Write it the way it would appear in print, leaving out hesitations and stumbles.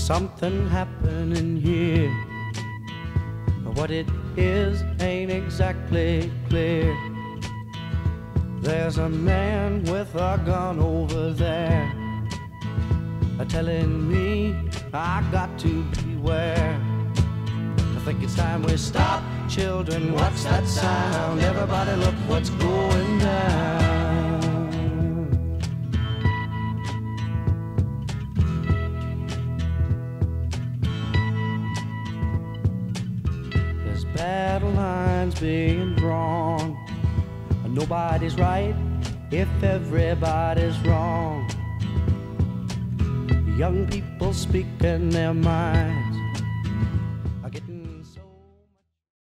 something happening here. What it is ain't exactly clear. There's a man with a gun over there, telling me I got to beware. I think it's time we stop. Children, what's that sound? Everybody look what's going down. There's battle lines being drawn. Nobody's right if everybody's wrong. Young people speaking their mind.